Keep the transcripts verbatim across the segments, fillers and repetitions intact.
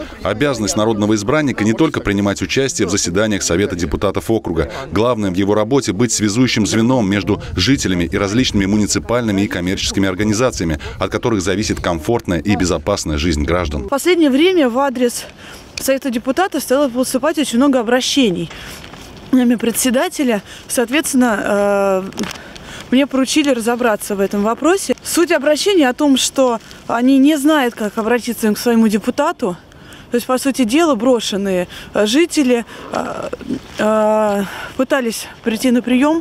Обязанность народного избранника не только принимать участие в заседаниях Совета депутатов округа. Главное в его работе быть связующим звеном между жителями и различными муниципальными и коммерческими организациями, от которых зависит комфортная и безопасная жизнь граждан. В последнее время в адрес Совета депутатов стало поступать очень много обращений. Нами председателя, соответственно, мне поручили разобраться в этом вопросе. Суть обращения о том, что они не знают, как обратиться к своему депутату. То есть, по сути дела, брошенные жители пытались прийти на прием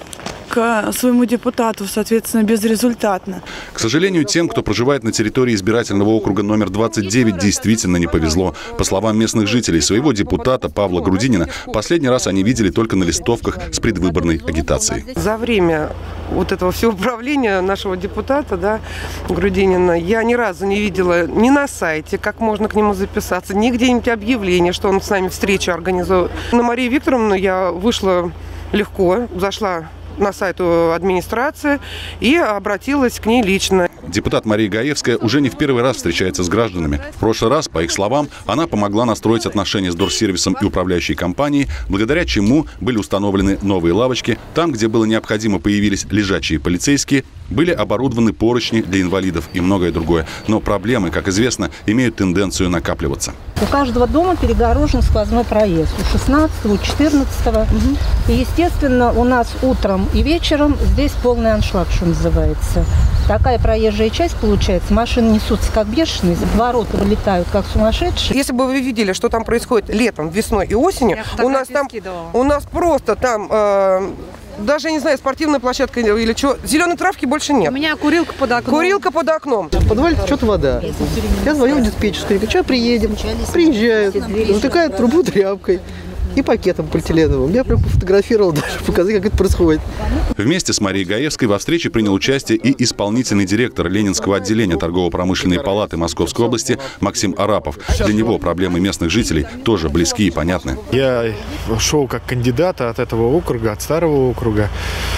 к своему депутату, соответственно, безрезультатно. К сожалению, тем, кто проживает на территории избирательного округа номер двадцать девять, действительно не повезло. По словам местных жителей, своего депутата Павла Грудинина последний раз они видели только на листовках с предвыборной агитацией. За время вот этого всего правления нашего депутата, да, Грудинина, я ни разу не видела ни на сайте, как можно к нему записаться, ни где-нибудь объявление, что он с нами встречу организует. На Марию Викторовну я вышла легко, зашла на сайт администрации и обратилась к ней лично. Депутат Мария Гаевская уже не в первый раз встречается с гражданами. В прошлый раз, по их словам, она помогла настроить отношения с Дорсервисом и управляющей компанией, благодаря чему были установлены новые лавочки. Там, где было необходимо, появились лежачие полицейские, были оборудованы поручни для инвалидов и многое другое. Но проблемы, как известно, имеют тенденцию накапливаться. У каждого дома перегорожен сквозной проезд. У шестнадцатого, у четырнадцатого. Угу. И, естественно, у нас утром и вечером здесь полный аншлаг, что называется. Такая проезжая часть получается. Машины несутся как бешеные, ворота вылетают как сумасшедшие. Если бы вы видели, что там происходит летом, весной и осенью, у нас там, у нас просто там... Э Даже, не знаю, спортивная площадка или что. Зеленой травки больше нет. У меня курилка под окном. Курилка под окном. В подвале течет вода. Я звоню в диспетчерскую, говорю, что приедем. Приезжают, затыкают трубу тряпкой и пакетом полиэтиленовым. Я прям пофотографировал, даже показать, как это происходит. Вместе с Марией Гаевской во встрече принял участие и исполнительный директор Ленинского отделения торгово-промышленной палаты Московской области Максим Арапов. Для него проблемы местных жителей тоже близки и понятны. Я шел как кандидат от этого округа, от старого округа.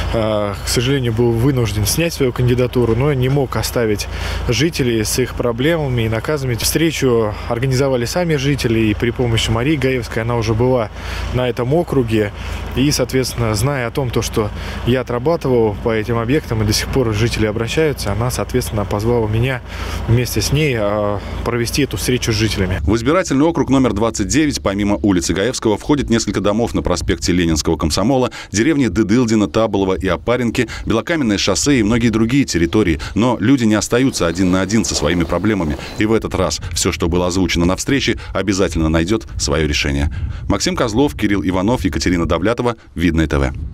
К сожалению, был вынужден снять свою кандидатуру, но не мог оставить жителей с их проблемами и наказами. Встречу организовали сами жители, и при помощи Марии Гаевской она уже была на этом округе. И, соответственно, зная о том, то, что я отрабатывал по этим объектам, и до сих пор жители обращаются, она, соответственно, позвала меня вместе с ней провести эту встречу с жителями. В избирательный округ номер двадцать девять, помимо улицы Гаевского, входит несколько домов на проспекте Ленинского комсомола, деревни Дыдылдино, Таболово и Опаренки, Белокаменное шоссе и многие другие территории. Но люди не остаются один на один со своими проблемами. И в этот раз все, что было озвучено на встрече, обязательно найдет свое решение. Максим Козлов, Кирилл Иванов, Екатерина Давлятова, Видное ТВ.